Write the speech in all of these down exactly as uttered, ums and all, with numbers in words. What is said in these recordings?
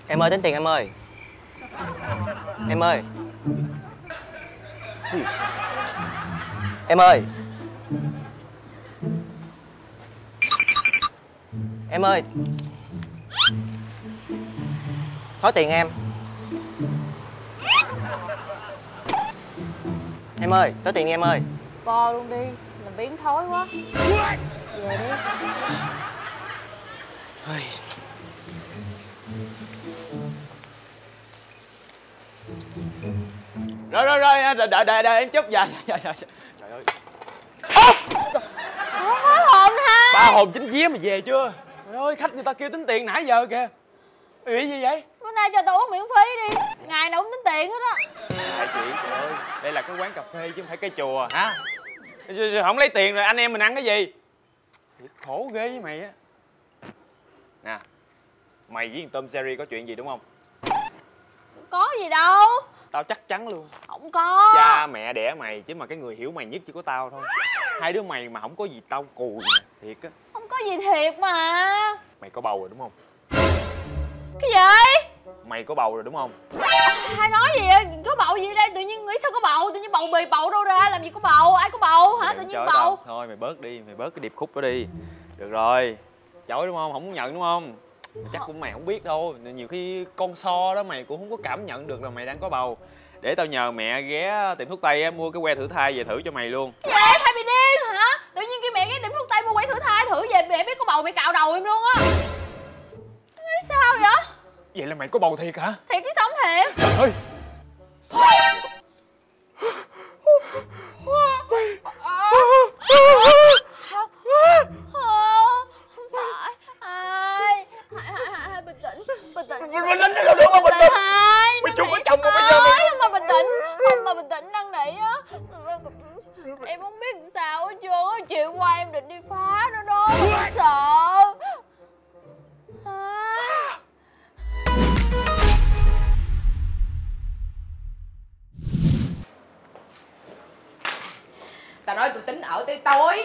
Em ơi, tính tiền em ơi. Em ơi. Em ơi. Em ơi. Thối tiền em. Em ơi, thối tiền đi em ơi. Co luôn đi, làm biến thối quá. Về đi. Rồi rồi rồi, đợi đợi đợi, đợi em chút. Dạ dạ dạ. Trời ơi. Hết hồn ha. Ba hồn chính vía mà về chưa? Trời ơi, khách người ta kêu tính tiền nãy giờ kìa. Mày bị gì vậy? Bữa nay cho tao uống miễn phí đi. Ngày nào cũng tính tiền hết á. Hai chị, trời ơi, đây là cái quán cà phê chứ không phải cái chùa hả? Không lấy tiền rồi anh em mình ăn cái gì? Thiệt khổ ghê với mày á. Nè, mày với thằng Tom Jerry có chuyện gì đúng không? Có gì đâu. Tao chắc chắn luôn. Không có. Cha mẹ đẻ mày chứ mà cái người hiểu mày nhất chỉ có tao thôi. Hai đứa mày mà không có gì tao cùi nè, thiệt á. Không có gì thiệt mà. Mày có bầu rồi đúng không? Cái gì? Mày có bầu rồi đúng không? Hai nói gì vậy? Có bầu gì đây? Tự nhiên nghĩ sao có bầu? Tự nhiên bầu bì bầu đâu ra? Làm gì có bầu? Ai có bầu hả? Tự nhiên Trời bầu. tao. Thôi mày bớt đi, mày bớt cái điệp khúc đó đi. Được rồi. Chối đúng không? Không muốn nhận đúng không? Chắc cũng mày không biết đâu. Nhiều khi con so đó mày cũng không có cảm nhận được là mày đang có bầu. Để tao nhờ mẹ ghé tiệm thuốc tây á, mua cái que thử thai về thử cho mày luôn. Vậy thay bị điên hả? Tự nhiên kêu mẹ ghé tiệm thuốc tây mua que thử thai thử về mẹ biết có bầu mẹ cạo đầu em luôn á. Nghĩ sao vậy? Vậy là mày có bầu thiệt hả? Thiệt chứ sống thiệt. Trời ơi. Không phải. Ai Hai bình tĩnh. Bình tĩnh. Bình tĩnh đâu được mà bình tĩnh. Mày chưa có chồng mà bây giờ mày. Không mà bình tĩnh. Không mà bình tĩnh năn nỉ á. Em không biết sao hết trơn á. Chuyện qua em định đi phá nó đó. Em sợ. Tao nói tôi tính ở tới tối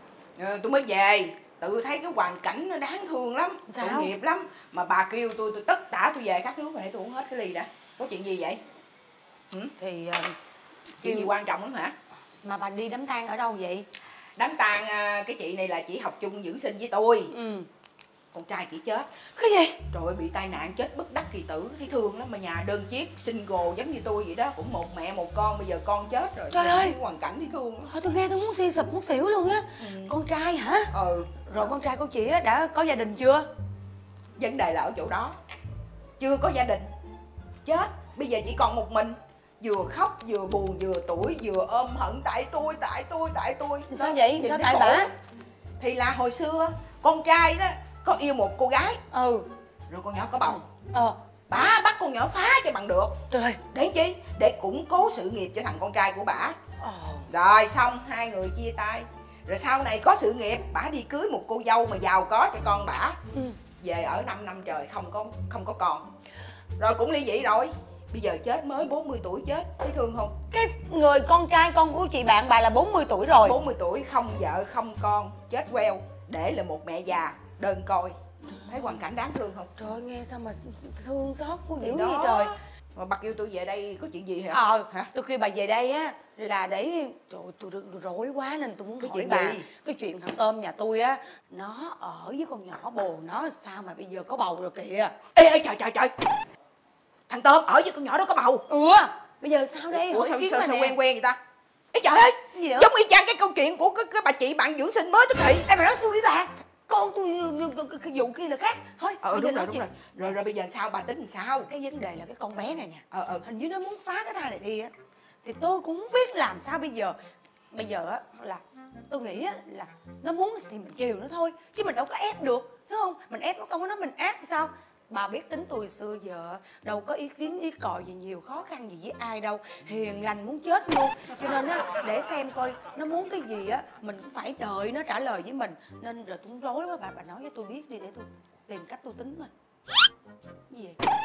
ừ, tôi mới về. Tự thấy cái hoàn cảnh nó đáng thương lắm. Sao? Tội nghiệp lắm. Mà bà kêu tôi tôi tất tả tôi về khát nước. Để tôi uống hết cái ly đã. Có chuyện gì vậy? Ừ? Thì uh, Chuyện gì quan trọng lắm hả? mà bà đi đám tang ở đâu vậy? Đám tang cái chị này là chị học chung dưỡng sinh với tôi. Ừ. Con trai chị chết. Cái gì? Trời ơi, bị tai nạn chết bất đắc kỳ tử. Thấy thương lắm. Mà nhà đơn chiếc single giống như tôi vậy đó. Cũng một mẹ một con. Bây giờ con chết rồi. Trời ơi, cái hoàn cảnh thấy thương lắm. Thôi tôi nghe tôi muốn suy sụp muốn xỉu luôn á. Ừ. Con trai hả? Ừ. Rồi con trai của chị á đã có gia đình chưa? Vấn đề là ở chỗ đó. Chưa có gia đình. Chết. Bây giờ chỉ còn một mình. Vừa khóc vừa buồn vừa tủi vừa ôm hận tại tôi tại tôi tại tôi. Sao vậy? Nhìn Sao thấy tại khổ. bả? Thì là hồi xưa con trai đó có yêu một cô gái. Ừ. Rồi con nhỏ có bầu. Ờ. Bả bắt con nhỏ phá cho bằng được. Trời. Để chi? Để củng cố sự nghiệp cho thằng con trai của bả. Ờ. Rồi xong hai người chia tay. Rồi sau này có sự nghiệp bả đi cưới một cô dâu mà giàu có cho con bả. Ừ. Về ở năm năm trời không có không có con. Rồi cũng ly dị rồi. Bây giờ chết mới bốn mươi tuổi chết. Thấy thương không? Cái người con trai con của chị bạn bà là bốn mươi tuổi rồi. bốn mươi tuổi không vợ không con. Chết queo. Để là một mẹ già đơn côi. Thấy hoàn cảnh đáng thương không? Trời ơi, nghe sao mà thương xót của dữ đó. vậy trời. Mà bà kêu tôi về đây có chuyện gì hả? Ờ, hả? tôi kêu bà về đây á là để trời tôi rối quá nên tôi muốn cái hỏi chuyện bà gì? cái chuyện thằng Tôm nhà tôi á, nó ở với con nhỏ bồ nó sao mà bây giờ có bầu rồi kìa. Ê ê trời trời trời, thằng Tôm ở với con nhỏ đó có bầu. Ừ, bây giờ sao đây? Ủa hỏi sao, kiến sao, bà sao nè. quen quen vậy ta? Ê trời ơi, giống y chang cái câu chuyện của cái, cái bà chị bạn dưỡng sinh mới tức thị. Em mà nói xui với bà, con tôi cái vụ kia là khác thôi. Ờ đúng rồi đúng rồi. Rồi rồi bây giờ sao bà tính làm sao? Cái vấn đề là cái con bé này nè, ờ ờ hình như nó muốn phá cái thai này đi á, thì tôi cũng không biết làm sao bây giờ. Bây giờ á là tôi nghĩ á là nó muốn thì mình chiều nó thôi, chứ mình đâu có ép được, đúng không? Mình ép nó không có nói mình ác sao? Bà biết tính tôi xưa giờ đâu có ý kiến ý còi gì nhiều khó khăn gì với ai đâu, hiền lành muốn chết luôn. Cho nên á để xem coi nó muốn cái gì á mình cũng phải đợi nó trả lời với mình. Nên rồi tôi cũng rối quá bà, bà nói với tôi biết đi để tôi tìm cách tôi tính thôi. Cái gì vậy?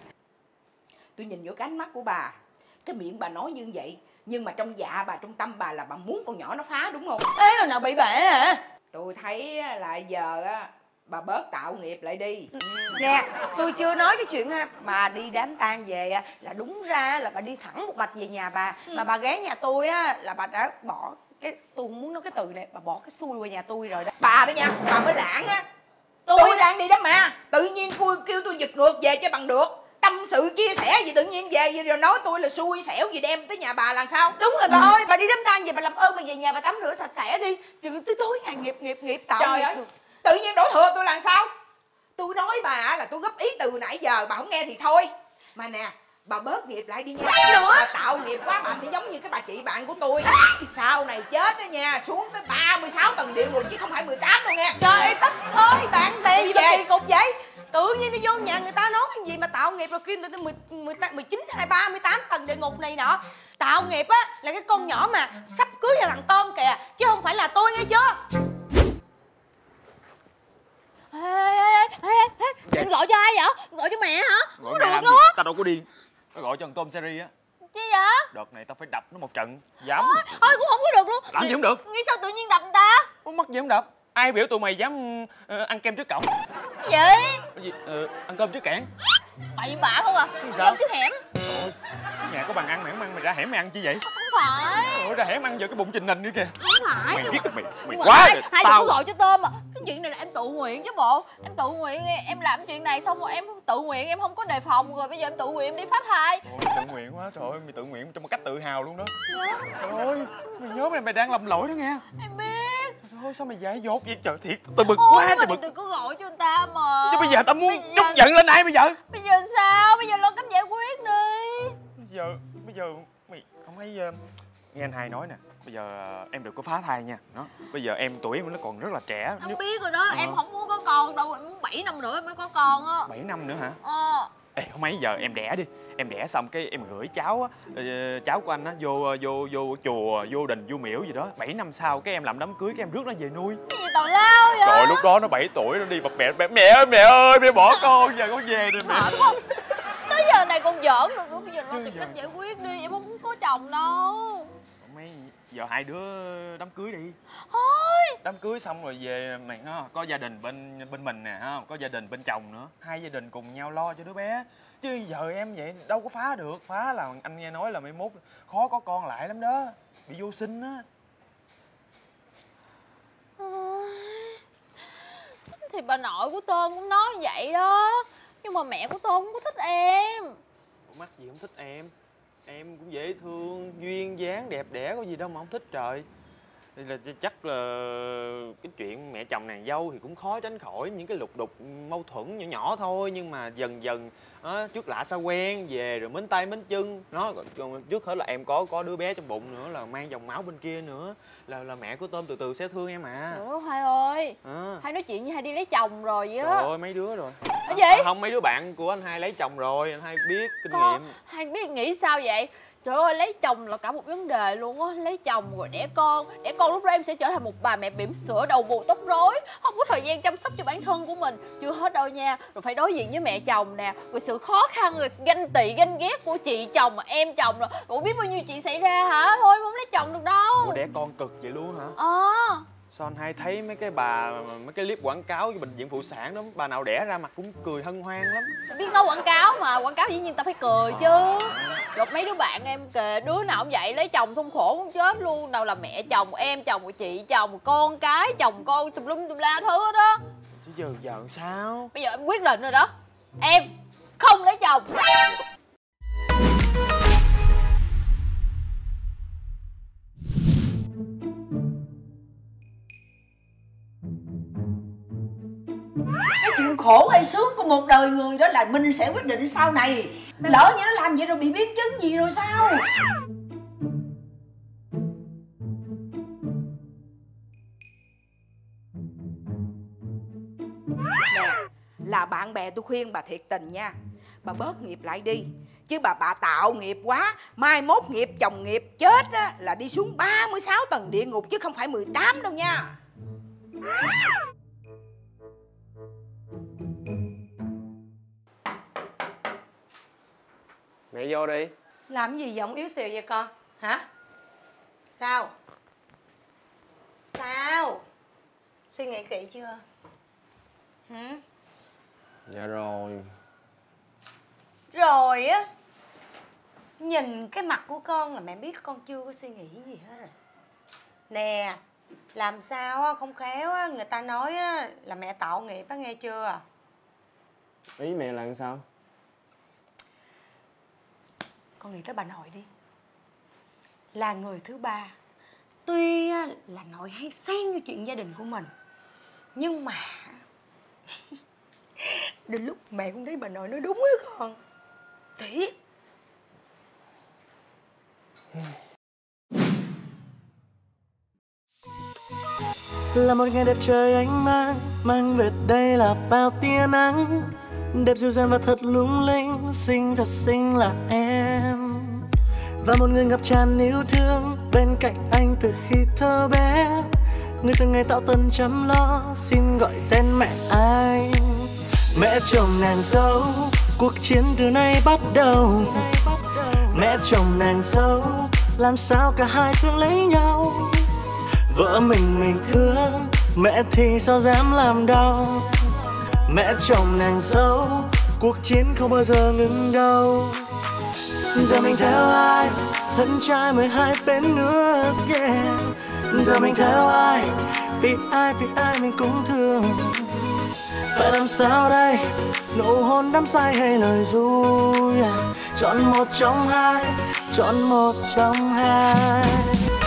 Tôi nhìn vô cái ánh mắt của bà, cái miệng bà nói như vậy nhưng mà trong dạ bà, trong tâm bà là bà muốn con nhỏ nó phá đúng không? Thế rồi nào bị bể hả? Tôi thấy là giờ á bà bớt tạo nghiệp lại đi. Nè, tôi chưa nói cái chuyện ha, bà đi đám tang về á, là đúng ra là bà đi thẳng một mạch về nhà bà. ừ. Mà bà ghé nhà tôi á là bà đã bỏ cái, tôi không muốn nói cái từ này, bà bỏ cái xui qua nhà tôi rồi đó. Bà đó nha, bà mới lãng á. Tôi, tôi đang đi đó mà, tự nhiên tôi kêu tôi giật ngược về cho bằng được. Tâm sự chia sẻ gì tự nhiên về rồi nói tôi là xui xẻo gì đem tới nhà bà làm sao? Đúng rồi bà ừ. ơi, bà đi đám tang về bà làm ơn bà về nhà bà tắm rửa sạch sẽ đi. Chứ tới tối ngày nghiệp nghiệp nghiệp tạo Trời ơi, tự nhiên đổ thừa tôi làm sao? Tôi nói bà là tôi góp ý từ nãy giờ bà không nghe thì thôi. Mà nè, bà bớt nghiệp lại đi nha. Nữa bà tạo nghiệp quá bà sẽ giống như cái bà chị bạn của tôi. Sau này chết đó nha, xuống tới ba mươi sáu tầng địa ngục chứ không phải mười tám đâu nha. Trời ơi tất thôi, bạn bè gì mà kỳ cục vậy? Tự nhiên đi vô nhà người ta nói cái gì mà tạo nghiệp rồi kêu người ta mười, mười, mười chín hay ba mươi tám tầng địa ngục này nọ. Tạo nghiệp á là cái con nhỏ mà sắp cưới nhà thằng Tôm kìa, chứ không phải là tôi nghe chưa? Ê ê ê ê, anh gọi cho ai vậy? Gọi cho mẹ hả? Không có được luôn á. Tao đâu có điên. Tao gọi cho thằng Tôm series á. Chi vậy? Đợt này tao phải đập nó một trận. Dám. Thôi cũng không có được luôn. Làm gì không được? Nghĩ sao tự nhiên đập người ta? Có mắc gì không đập? Ai biểu tụi mày dám uh, ăn kem trước cổng? Cái gì? Cái gì? Uh, ăn cơm trước cảng. Bậy bạ không à? Sao? Cơm trước hẻm. Ôi, nhà có bàn ăn mày không ăn, mày ra hẻm mày ăn chi vậy? Không phải. Ôi, ra hẻm ăn giờ cái bụng trình nình nữa kìa. Không phải. Mày biết mày, mày nhưng quá hai, rồi. hai Tao đừng có gọi cho Tôm mà. Cái chuyện này là em tự nguyện chứ bộ. Em tự nguyện, em làm chuyện này xong rồi em tự nguyện, em không có đề phòng rồi bây giờ em tự nguyện em đi phá thai. Ôi, tự nguyện quá, trời ơi, mày tự nguyện trong một cách tự hào luôn đó. Dạ. Trời ơi, mày nhớ mày, mày đang làm lỗi đó nghe. Em biết. Trời ơi, sao mày dại dột vậy trời, thiệt, tao bực Ôi, quá, tao bực. đừng có gọi cho người ta mà. Chứ bây giờ tao muốn bây trút giờ... giận lên ai bây giờ? Bây giờ sao? Bây giờ lo cách giải quyết đi. Bây giờ, bây giờ mày không thấy uh, nghe anh hai nói nè, bây giờ uh, em đừng có phá thai nha. Đó, bây giờ em tuổi em nó còn rất là trẻ. Em Nếu... biết rồi đó, ờ. em không muốn có con đâu, em muốn bảy năm nữa em mới có con á. bảy năm nữa hả? Ờ. Ê, không mấy giờ em đẻ đi, em đẻ xong cái em gửi cháu á, uh, cháu của anh á vô vô vô chùa, vô đình, vô miễu gì đó. Bảy năm sau cái em làm đám cưới cái em rước nó về nuôi. Cái gì tào lao vậy? Trời, lúc đó nó bảy tuổi nó đi bập bẹ, mẹ ơi mẹ ơi mẹ bỏ con, giờ con về rồi mẹ. Hả, đúng không? Tới giờ này con giỡn rồi nữa, bây giờ lo tìm cách giải quyết đi, em không muốn có chồng đâu. Mấy giờ hai đứa đám cưới đi. Thôi. Đám cưới xong rồi về mày ha, có gia đình bên bên mình nè ha, có gia đình bên chồng nữa, hai gia đình cùng nhau lo cho đứa bé. Chứ giờ em vậy đâu có phá được, phá là anh nghe nói là mai mốt khó có con lại lắm đó, bị vô sinh á. Thì bà nội của Tôm cũng nói như vậy đó, nhưng mà mẹ của Tôm không có thích em. Ủa, mắc gì không thích em? Em cũng dễ thương, duyên dáng, đẹp đẽ, có gì đâu mà không thích trời. Thì là chắc là cái chuyện mẹ chồng nàng dâu thì cũng khó tránh khỏi những cái lục đục mâu thuẫn nhỏ nhỏ thôi. Nhưng mà dần dần đó, trước lạ sao quen, về rồi mến tay mến chân. Nó còn trước hết là em có có đứa bé trong bụng nữa, là mang dòng máu bên kia nữa. Là là mẹ của Tôm từ từ sẽ thương em à. Ủa Hai ơi, à. Hai nói chuyện với Hai đi lấy chồng rồi vậy á. Trời ơi, mấy đứa rồi. Cái gì? À, không, mấy đứa bạn của anh Hai lấy chồng rồi, anh Hai biết kinh Con, nghiệm. Hai biết nghĩ sao vậy? Trời ơi, lấy chồng là cả một vấn đề luôn á. Lấy chồng rồi đẻ con. Đẻ con lúc đó em sẽ trở thành một bà mẹ bỉm sữa, đầu bù tóc rối, không có thời gian chăm sóc cho bản thân của mình. Chưa hết đâu nha. Rồi phải đối diện với mẹ chồng nè, rồi sự khó khăn, rồi ganh tị, ganh ghét của chị chồng, mà em chồng rồi. Ủa biết bao nhiêu chuyện xảy ra hả? Thôi không lấy chồng được đâu. Ủa đẻ con cực vậy luôn hả? Ờ à. Sao anh Hai thấy mấy cái bà, mấy cái clip quảng cáo cho bệnh viện phụ sản đó, bà nào đẻ ra mặt cũng cười hân hoan lắm. Biết nói quảng cáo mà, quảng cáo dĩ nhiên ta phải cười chứ. Rồi mấy đứa bạn em kìa, đứa nào cũng vậy, lấy chồng xong khổ muốn chết luôn. Nào là mẹ chồng, em chồng, chị chồng, con cái, chồng con, tùm lum tùm la thứ hết đó. Chứ giờ giờ sao? Bây giờ em quyết định rồi đó, em không lấy chồng. Cái chuyện khổ hay sướng của một đời người đó là mình sẽ quyết định sau này. Lỡ như nó làm vậy rồi bị biến chứng gì rồi sao? Nè, là bạn bè tôi khuyên bà thiệt tình nha, bà bớt nghiệp lại đi. Chứ bà bà tạo nghiệp quá, mai mốt nghiệp chồng nghiệp chết á, là đi xuống ba mươi sáu tầng địa ngục chứ không phải mười tám đâu nha. Mẹ vô đi. Làm gì giọng yếu xìu vậy con? Hả? Sao? Sao? Suy nghĩ kỹ chưa? Hả? Dạ rồi. Rồi á. Nhìn cái mặt của con là mẹ biết con chưa có suy nghĩ gì hết rồi. Nè, làm sao á không khéo á người ta nói á là mẹ tạo nghiệp á, nghe chưa? Ý mẹ là sao? Con nghĩ tới bà nội đi. Là người thứ ba. Tuy á, là nội hay xen vô chuyện gia đình của mình, nhưng mà đến lúc mẹ cũng thấy bà nội nói đúng á con. Thiệt. Là một ngày đẹp trời ánh mang, mang về đây là bao tia nắng, đẹp dịu dàng và thật lung linh, xinh thật xinh là em. Và một người ngập tràn yêu thương bên cạnh anh từ khi thơ bé, người từng ngày tạo tần chăm lo, xin gọi tên mẹ anh. Mẹ chồng nàng dâu, cuộc chiến từ nay bắt đầu. Mẹ chồng nàng dâu, làm sao cả hai thương lấy nhau. Vợ mình mình thương, mẹ thì sao dám làm đau. Mẹ chồng nàng dâu, cuộc chiến không bao giờ ngừng đâu. Giờ mình theo ai, thân trai mười hai bên nước yeah. Giờ mình theo ai, vì ai vì ai mình cũng thương. Phải làm sao đây, nụ hôn đắm say hay lời ru yeah. Chọn một trong hai, chọn một trong hai.